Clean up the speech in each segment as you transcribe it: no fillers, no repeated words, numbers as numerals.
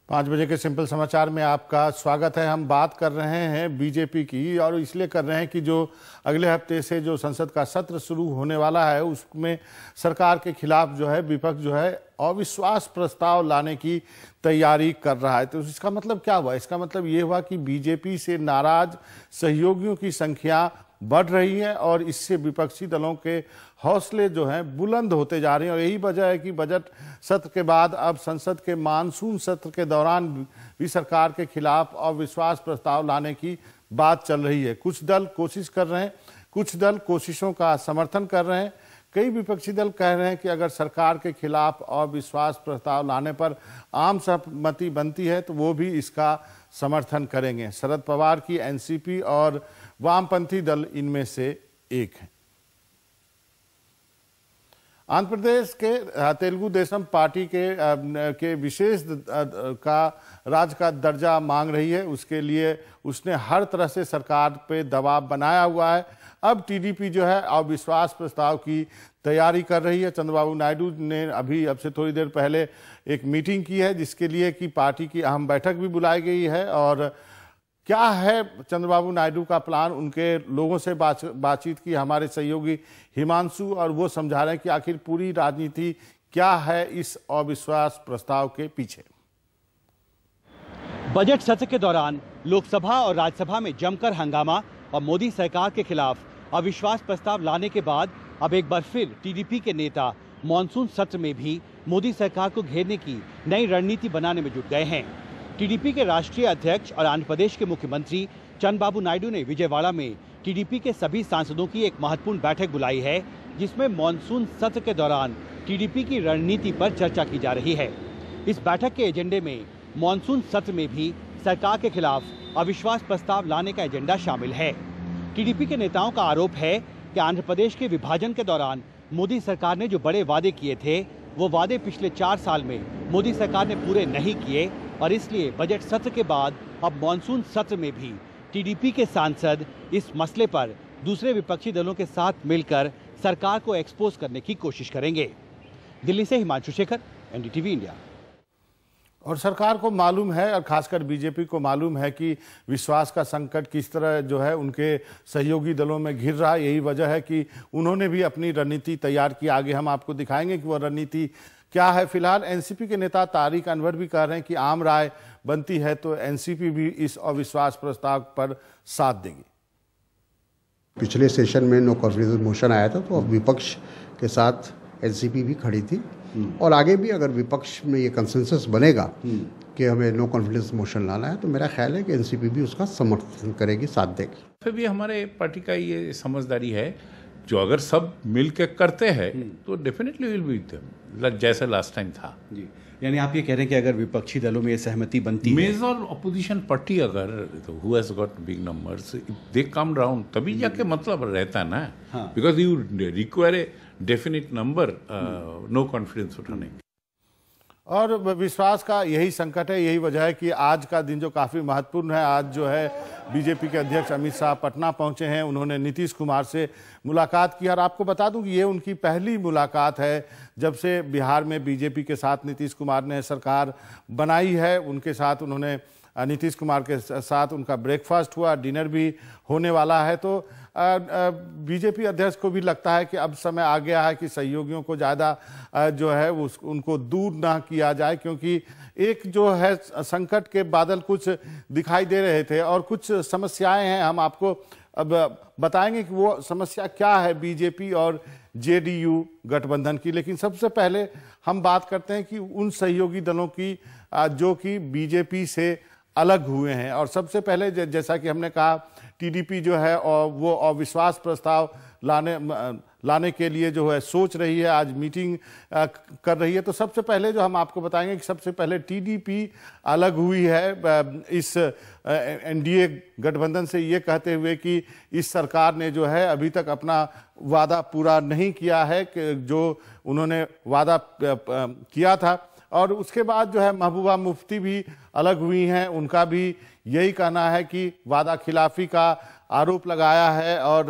5 बजे के सिंपल समाचार में आपका स्वागत है। हम बात कर रहे हैं बीजेपी की, और इसलिए कर रहे हैं कि जो अगले हफ्ते से जो संसद का सत्र शुरू होने वाला है उसमें सरकार के खिलाफ जो है विपक्ष जो है अविश्वास प्रस्ताव लाने की तैयारी कर रहा है। तो इसका मतलब क्या हुआ? इसका मतलब ये हुआ कि बीजेपी से नाराज सहयोगियों की संख्या बढ़ रही है और इससे विपक्षी दलों के हौसले जो हैं बुलंद होते जा रहे हैं। और यही वजह है कि बजट सत्र के बाद अब संसद के मानसून सत्र के दौरान भी सरकार के खिलाफ अविश्वास प्रस्ताव लाने की बात चल रही है। कुछ दल कोशिश कर रहे हैं, कुछ दल कोशिशों का समर्थन कर रहे हैं। कई विपक्षी दल कह रहे हैं कि अगर सरकार के खिलाफ अविश्वास प्रस्ताव लाने पर आम सहमति बनती है तो वो भी इसका समर्थन करेंगे। शरद पवार की एनसीपी और वामपंथी दल इनमें से एक है। आंध्र प्रदेश के तेलुगु देशम पार्टी के विशेष राज्य का दर्जा मांग रही है। उसके लिए उसने हर तरह से सरकार पे दबाव बनाया हुआ है। अब टीडीपी जो है अविश्वास प्रस्ताव की तैयारी कर रही है। चंद्रबाबू नायडू ने अब से थोड़ी देर पहले एक मीटिंग की है जिसके लिए कि पार्टी की अहम बैठक भी बुलाई गई है। और क्या है चंद्रबाबू नायडू का प्लान, उनके लोगों से बातचीत की हमारे सहयोगी हिमांशु, और वो समझा रहे हैं कि आखिर पूरी राजनीति क्या है इस अविश्वास प्रस्ताव के पीछे। बजट सत्र के दौरान लोकसभा और राज्यसभा में जमकर हंगामा और मोदी सरकार के खिलाफ अविश्वास प्रस्ताव लाने के बाद अब एक बार फिर टीडीपी के नेता मॉनसून सत्र में भी मोदी सरकार को घेरने की नई रणनीति बनाने में जुट गए हैं। टीडीपी के राष्ट्रीय अध्यक्ष और आंध्र प्रदेश के मुख्यमंत्री चंद्रबाबू नायडू ने विजयवाड़ा में टीडीपी के सभी सांसदों की एक महत्वपूर्ण बैठक बुलाई है जिसमें मॉनसून सत्र के दौरान टीडीपी की रणनीति पर चर्चा की जा रही है। इस बैठक के एजेंडे में मॉनसून सत्र में भी सरकार के खिलाफ अविश्वास प्रस्ताव लाने का एजेंडा शामिल है। टीडीपी के नेताओं का आरोप है कि आंध्र प्रदेश के विभाजन के दौरान मोदी सरकार ने जो बड़े वादे किए थे वो वादे पिछले 4 साल में मोदी सरकार ने पूरे नहीं किए, और इसलिए बजट सत्र के बाद अब मॉनसून सत्र में भी टीडीपी के सांसद इस मसले पर दूसरे विपक्षी दलों के साथ मिलकर सरकार को एक्सपोज करने की कोशिश करेंगे। दिल्ली से हिमांशु शेखर, एनडीटीवी इंडिया। और सरकार को मालूम है, और खासकर बीजेपी को मालूम है कि विश्वास का संकट किस तरह जो है उनके सहयोगी दलों में घिर रहा है। यही वजह है कि उन्होंने भी अपनी रणनीति तैयार की। आगे हम आपको दिखाएंगे कि वो रणनीति क्या है। फिलहाल एनसीपी के नेता तारिक अनवर भी कह रहे हैं कि आम राय बनती है तो एनसीपी भी इस अविश्वास प्रस्ताव पर साथ देगी। पिछले सेशन में नो कॉन्फिडेंस मोशन आया था तो विपक्ष के साथ एनसीपी भी खड़ी थी, और आगे भी अगर विपक्ष में ये कंसेंसस बनेगा कि हमें नो कॉन्फिडेंस मोशन लाना है तो मेरा ख्याल है कि एनसीपी भी उसका समर्थन करेगी, साथ देगी। फिर भी हमारे पार्टी का ये समझदारी है, जो अगर सब मिल के करते हैं तो डेफिनेटली विल बी जैसे लास्ट टाइम था जी। यानी आप ये कह रहे हैं कि अगर विपक्षी दलों में ये सहमति बनती है, मेजर अपोजिशन पार्टी अगर who has got big numbers they come down, तभी जाके मतलब रहता है ना, because you require a definite number no confidence उठाने। और विश्वास का यही संकट है, यही वजह है कि आज का दिन जो काफ़ी महत्वपूर्ण है। आज जो है बीजेपी के अध्यक्ष अमित शाह पटना पहुंचे हैं, उन्होंने नीतीश कुमार से मुलाकात की। और आपको बता दूं कि ये उनकी पहली मुलाकात है जब से बिहार में बीजेपी के साथ नीतीश कुमार ने सरकार बनाई है। उनके साथ उन्होंने नीतीश कुमार के साथ उनका ब्रेकफास्ट हुआ, डिनर भी होने वाला है। तो बीजेपी अध्यक्ष को भी लगता है कि अब समय आ गया है कि सहयोगियों को ज़्यादा जो है उनको दूर ना किया जाए, क्योंकि एक जो है संकट के बादल कुछ दिखाई दे रहे थे और कुछ समस्याएं हैं। हम आपको अब बताएंगे कि वो समस्या क्या है बीजेपी और जेडीयू गठबंधन की। लेकिन सबसे पहले हम बात करते हैं कि उन सहयोगी दलों की जो कि बीजेपी से अलग हुए हैं। और सबसे पहले जैसा कि हमने कहा, टीडीपी जो है और वो अविश्वास प्रस्ताव लाने के लिए जो है सोच रही है, आज मीटिंग कर रही है। तो सबसे पहले जो हम आपको बताएंगे कि सबसे पहले टीडीपी अलग हुई है इस एनडीए गठबंधन से, ये कहते हुए कि इस सरकार ने जो है अभी तक अपना वादा पूरा नहीं किया है कि जो उन्होंने वादा किया था। और उसके बाद जो है महबूबा मुफ्ती भी अलग हुई हैं, उनका भी यही कहना है कि वादा खिलाफी का आरोप लगाया है। और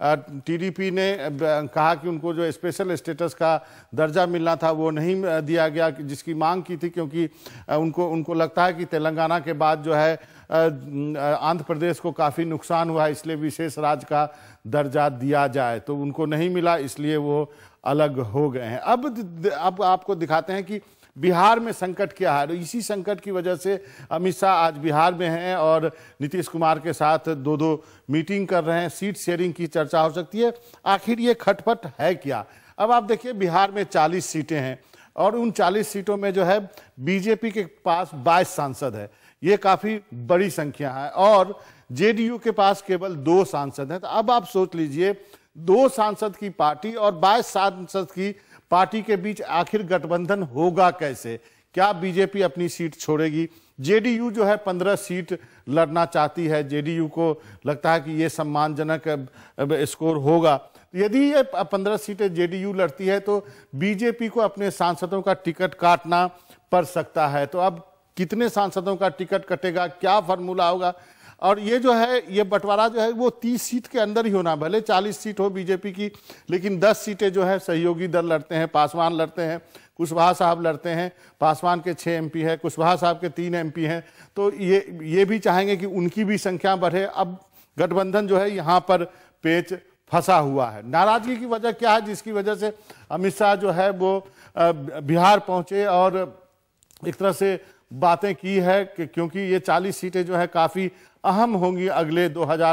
टीडीपी ने कहा कि उनको जो स्पेशल स्टेटस का दर्जा मिलना था वो नहीं दिया गया, जिसकी मांग की थी, क्योंकि उनको लगता है कि तेलंगाना के बाद जो है आंध्र प्रदेश को काफ़ी नुकसान हुआ है, इसलिए विशेष राज्य का दर्जा दिया जाए, तो उनको नहीं मिला, इसलिए वो अलग हो गए हैं। अब आपको दिखाते हैं कि बिहार में संकट क्या है। इसी संकट की वजह से अमित शाह आज बिहार में हैं और नीतीश कुमार के साथ दो मीटिंग कर रहे हैं। सीट शेयरिंग की चर्चा हो सकती है। आखिर ये खटपट है क्या? अब आप देखिए, बिहार में 40 सीटें हैं और उन 40 सीटों में जो है बीजेपी के पास 22 सांसद है। ये काफ़ी बड़ी संख्या है और जेडीयू के पास केवल 2 सांसद हैं। तो अब आप सोच लीजिए, 2 सांसद की पार्टी और 22 सांसद की पार्टी के बीच आखिर गठबंधन होगा कैसे? क्या बीजेपी अपनी सीट छोड़ेगी? जेडीयू जो है 15 सीट लड़ना चाहती है। जेडीयू को लगता है कि ये सम्मानजनक स्कोर होगा। यदि ये 15 सीटें जेडीयू लड़ती है तो बीजेपी को अपने सांसदों का टिकट काटना पड़ सकता है। तो अब कितने सांसदों का टिकट कटेगा, क्या फार्मूला होगा? और ये जो है, ये बंटवारा जो है वो 30 सीट के अंदर ही होना। भले 40 सीट हो बीजेपी की, लेकिन 10 सीटें जो है सहयोगी दल लड़ते हैं। पासवान लड़ते हैं, कुशवाहा साहब लड़ते हैं। पासवान के 6 एमपी है, कुशवाहा साहब के 3 एमपी हैं। तो ये भी चाहेंगे कि उनकी भी संख्या बढ़े। अब गठबंधन जो है यहाँ पर पेच फंसा हुआ है। नाराजगी की वजह क्या है जिसकी वजह से अमित शाह जो है वो बिहार पहुंचे और एक तरह से बातें की है कि क्योंकि ये 40 सीटें जो है काफ़ी अहम होंगी अगले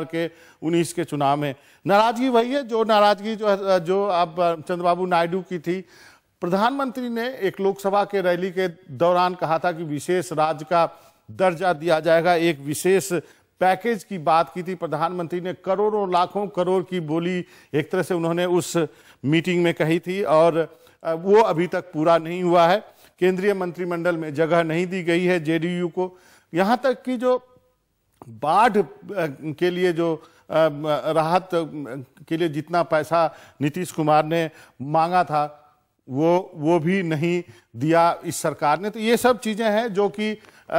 2019 के चुनाव में। नाराजगी वही है जो नाराजगी जो अब चंद्रबाबू नायडू की थी। प्रधानमंत्री ने एक लोकसभा के रैली के दौरान कहा था कि विशेष राज्य का दर्जा दिया जाएगा, एक विशेष पैकेज की बात की थी। प्रधानमंत्री ने करोड़ों लाखों करोड़ की बोली एक तरह से उन्होंने उस मीटिंग में कही थी और वो अभी तक पूरा नहीं हुआ है। केंद्रीय मंत्रिमंडल में जगह नहीं दी गई है जेडीयू को। यहाँ तक कि जो बाढ़ के लिए जो राहत के लिए जितना पैसा नीतीश कुमार ने मांगा था वो भी नहीं दिया इस सरकार ने। तो ये सब चीज़ें हैं जो कि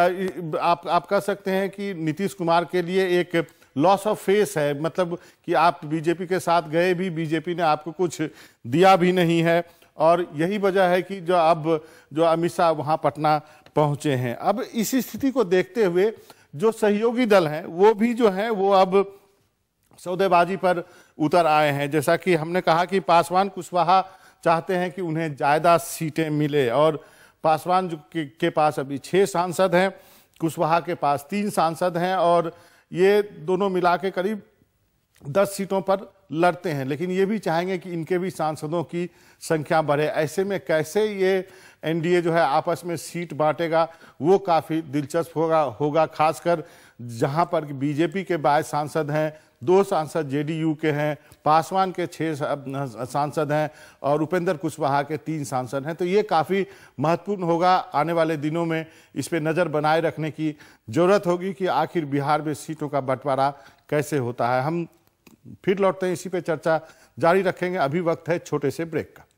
आप कह सकते हैं कि नीतीश कुमार के लिए एक लॉस ऑफ फेस है। मतलब कि आप बीजेपी के साथ गए भी, बीजेपी ने आपको कुछ दिया भी नहीं है और यही वजह है कि जो अमित शाह वहाँ पटना पहुँचे हैं। अब इस स्थिति को देखते हुए जो सहयोगी दल हैं वो भी जो हैं वो अब सौदेबाजी पर उतर आए हैं। जैसा कि हमने कहा कि पासवान कुशवाहा चाहते हैं कि उन्हें ज़्यादा सीटें मिले और पासवान के पास अभी 6 सांसद हैं, कुशवाहा के पास 3 सांसद हैं और ये दोनों मिला के करीब 10 सीटों पर लड़ते हैं। लेकिन ये भी चाहेंगे कि इनके भी सांसदों की संख्या बढ़े। ऐसे में कैसे ये एनडीए जो है आपस में सीट बांटेगा वो काफ़ी दिलचस्प होगा खासकर जहां पर बीजेपी के 22 सांसद हैं, 2 सांसद जेडीयू के हैं, पासवान के 6 सांसद हैं और उपेंद्र कुशवाहा के 3 सांसद हैं। तो ये काफ़ी महत्वपूर्ण होगा। आने वाले दिनों में इस पर नज़र बनाए रखने की ज़रूरत होगी कि आखिर बिहार में सीटों का बंटवारा कैसे होता है। हम फिर लौटते हैं, इसी पे चर्चा जारी रखेंगे। अभी वक्त है छोटे से ब्रेक का।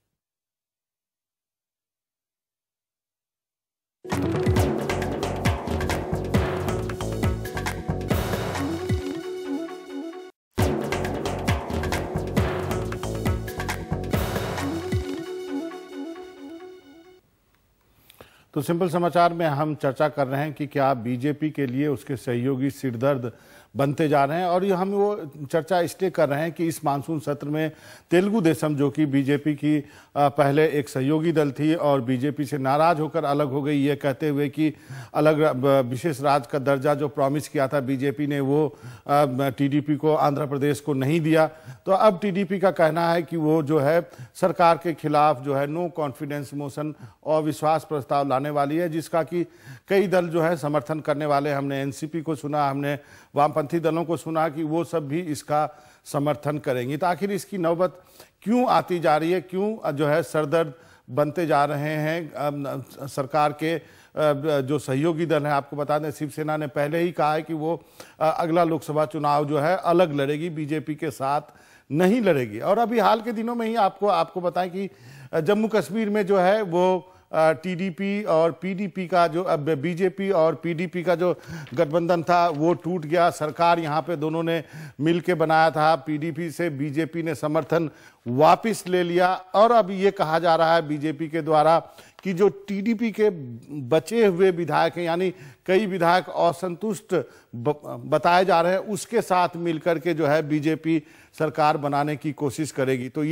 तो सिंपल समाचार में हम चर्चा कर रहे हैं कि क्या बीजेपी के लिए उसके सहयोगी सिरदर्द बनते जा रहे हैं और हम वो चर्चा इसलिए कर रहे हैं कि इस मानसून सत्र में तेलुगु देशम जो कि बीजेपी की पहले एक सहयोगी दल थी और बीजेपी से नाराज होकर अलग हो गई, ये कहते हुए कि अलग विशेष राज्य का दर्जा जो प्रॉमिस किया था बीजेपी ने वो टीडीपी को, आंध्र प्रदेश को नहीं दिया। तो अब टीडीपी का कहना है कि वो जो है सरकार के खिलाफ जो है नो कॉन्फिडेंस मोशन और विश्वास प्रस्ताव लाने वाली है, जिसका कि कई दल जो है समर्थन करने वाले। हमने एनसीपी को सुना, हमने वामपंथी दलों को सुना कि वो सब भी इसका समर्थन करेंगी। तो आखिर इसकी नौबत क्यों आती जा रही है, क्यों जो है सरदर्द बनते जा रहे हैं सरकार के जो सहयोगी दल हैं। आपको बता दें शिवसेना ने पहले ही कहा है कि वो अगला लोकसभा चुनाव जो है अलग लड़ेगी, बीजेपी के साथ नहीं लड़ेगी। और अभी हाल के दिनों में ही आपको बताएं कि जम्मू कश्मीर में जो है वो टीडीपी और पीडीपी का जो अब बीजेपी और पीडीपी का जो गठबंधन था वो टूट गया। सरकार यहाँ पे दोनों ने मिलके बनाया था। पीडीपी से बीजेपी ने समर्थन वापस ले लिया और अब ये कहा जा रहा है बीजेपी के द्वारा कि जो टीडीपी के बचे हुए विधायक हैं, यानी कई विधायक असंतुष्ट बताए जा रहे हैं, उसके साथ मिलकर के जो है बीजेपी सरकार बनाने की कोशिश करेगी। तो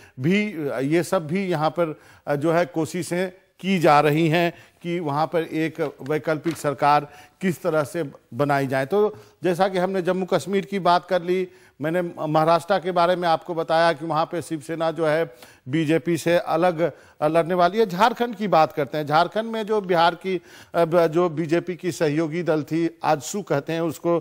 ये सब भी यहाँ पर जो है कोशिशें की जा रही हैं कि वहाँ पर एक वैकल्पिक सरकार किस तरह से बनाई जाए। तो जैसा कि हमने जम्मू कश्मीर की बात कर ली, मैंने महाराष्ट्र के बारे में आपको बताया कि वहाँ पे शिवसेना जो है बीजेपी से अलग लड़ने वाली है। झारखंड की बात करते हैं। झारखंड में जो बिहार की जो बीजेपी की सहयोगी दल थी, आजसू कहते हैं उसको,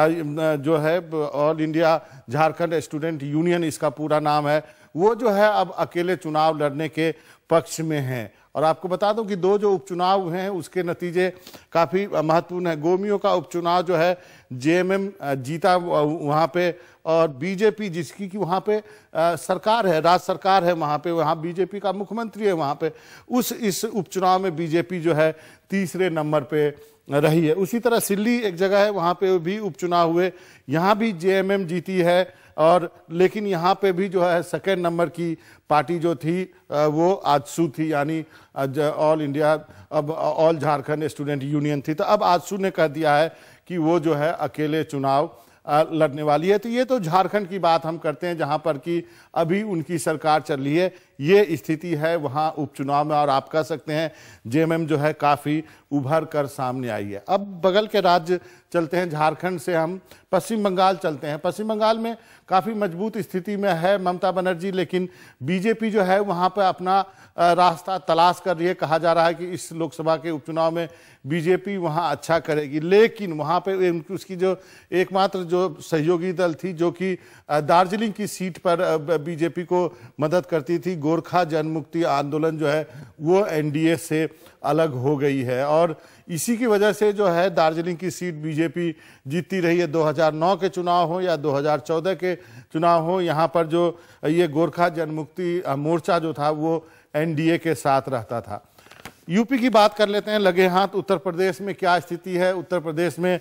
जो है all India Jharkhand student union इसका पूरा नाम है, वो जो है अब अकेले चुनाव लड़ने के पक्ष में है। और आपको बता दूं कि 2 जो उपचुनाव हुए हैं उसके नतीजे काफ़ी महत्वपूर्ण है। गोमियों का उपचुनाव जो है जेएमएम जीता वहाँ पे, और बीजेपी जिसकी कि वहाँ पे सरकार है, राज्य सरकार है वहाँ पे, वहाँ बीजेपी का मुख्यमंत्री है वहाँ पे, इस उपचुनाव में बीजेपी जो है तीसरे नंबर पे रही है। उसी तरह सिल्ली एक जगह है, वहाँ पे भी उपचुनाव हुए, यहाँ भी जेएमएम जीती है, और लेकिन यहाँ पे भी जो है सेकेंड नंबर की पार्टी जो थी वो आजसू थी, यानी ऑल इंडिया अब ऑल झारखंड स्टूडेंट यूनियन थी। तो अब आजसू ने कह दिया है कि वो जो है अकेले चुनाव लड़ने वाली है। तो ये तो झारखंड की बात हम करते हैं जहां पर कि अभी उनकी सरकार चल रही है, ये स्थिति है वहां उपचुनाव में। और आप कह सकते हैं जेएमएम जो है काफ़ी उभर कर सामने आई है। अब बगल के राज्य चलते हैं, झारखंड से हम पश्चिम बंगाल चलते हैं। पश्चिम बंगाल में काफ़ी मजबूत स्थिति में है ममता बनर्जी, लेकिन बीजेपी जो है वहाँ पर अपना रास्ता तलाश कर रही है। कहा जा रहा है कि इस लोकसभा के उपचुनाव में बीजेपी वहाँ अच्छा करेगी, लेकिन वहाँ पे उसकी जो एकमात्र जो सहयोगी दल थी जो कि दार्जिलिंग की सीट पर बीजेपी को मदद करती थी, गोरखा जनमुक्ति आंदोलन जो है वो एनडीए से अलग हो गई है। और इसी की वजह से जो है दार्जिलिंग की सीट बीजेपी जीतती रही है। 2009 के चुनाव हो या 2014 के चुनाव हो, यहाँ पर जो ये गोरखा जनमुक्ति मोर्चा जो था वो एनडीए के साथ रहता था। यूपी की बात कर लेते हैं, लगे हाथ उत्तर प्रदेश में क्या स्थिति है। उत्तर प्रदेश में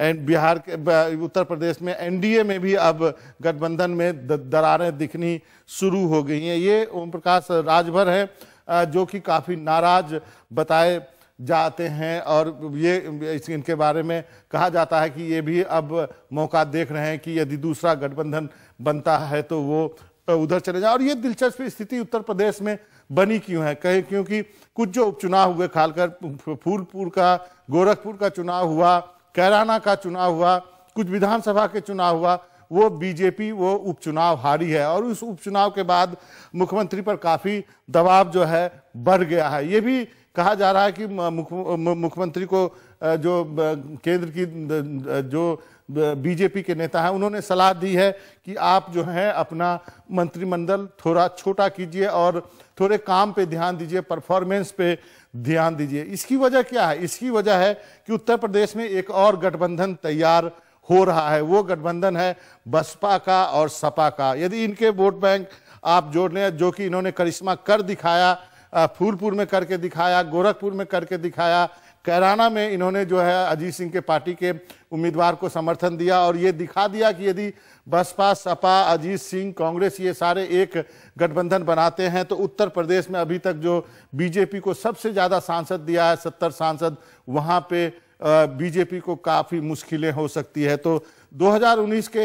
उत्तर प्रदेश में एनडीए में भी अब गठबंधन में दरारें दिखनी शुरू हो गई हैं। ये ओम प्रकाश राजभर है जो कि काफ़ी नाराज बताए जाते हैं, और ये इनके बारे में कहा जाता है कि ये भी अब मौका देख रहे हैं कि यदि दूसरा गठबंधन बनता है तो वो उधर चले जाए। और ये दिलचस्प स्थिति उत्तर प्रदेश में बनी क्यों है, कहे क्योंकि कुछ जो उपचुनाव हुए, खालकर फूलपुर का, गोरखपुर का चुनाव हुआ, कैराना का चुनाव हुआ, कुछ विधानसभा के चुनाव हुआ, वो बीजेपी वो उपचुनाव हारी है। और उस उपचुनाव के बाद मुख्यमंत्री पर काफ़ी दबाव जो है बढ़ गया है। ये भी कहा जा रहा है कि मुख्यमंत्री को जो केंद्र की जो बीजेपी के नेता हैं उन्होंने सलाह दी है कि आप जो है अपना मंत्रिमंडल थोड़ा छोटा कीजिए और थोड़े काम पे ध्यान दीजिए, परफॉर्मेंस पे ध्यान दीजिए। इसकी वजह क्या है? इसकी वजह है कि उत्तर प्रदेश में एक और गठबंधन तैयार हो रहा है। वो गठबंधन है बसपा का और सपा का। यदि इनके वोट बैंक आप जोड़ लें, जो कि इन्होंने करिश्मा कर दिखाया, फूलपुर में करके दिखाया, गोरखपुर में करके दिखाया, कैराना में इन्होंने जो है अजीत सिंह के पार्टी के उम्मीदवार को समर्थन दिया और ये दिखा दिया कि यदि बसपा, सपा, अजीत सिंह, कांग्रेस ये सारे एक गठबंधन बनाते हैं तो उत्तर प्रदेश में अभी तक जो बीजेपी को सबसे ज़्यादा सांसद दिया है, 70 सांसद, वहाँ पे बीजेपी को काफ़ी मुश्किलें हो सकती है। तो 2019 के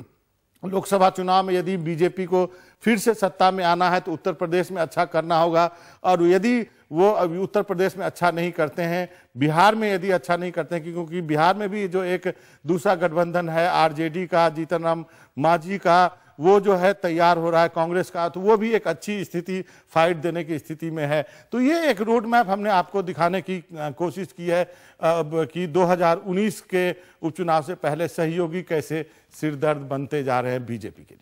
लोकसभा चुनाव में यदि बीजेपी को फिर से सत्ता में आना है तो उत्तर प्रदेश में अच्छा करना होगा। और यदि वो अभी उत्तर प्रदेश में अच्छा नहीं करते हैं, बिहार में यदि अच्छा नहीं करते हैं, क्योंकि बिहार में भी जो एक दूसरा गठबंधन है आरजेडी का, जीतन राम मांझी का, वो जो है तैयार हो रहा है, कांग्रेस का, तो वो भी एक अच्छी स्थिति फाइट देने की स्थिति में है। तो ये एक रोड मैप हमने आपको दिखाने की कोशिश की है कि 2019 के उपचुनाव से पहले सहयोगी कैसे सिरदर्द बनते जा रहे हैं बीजेपी के लिए।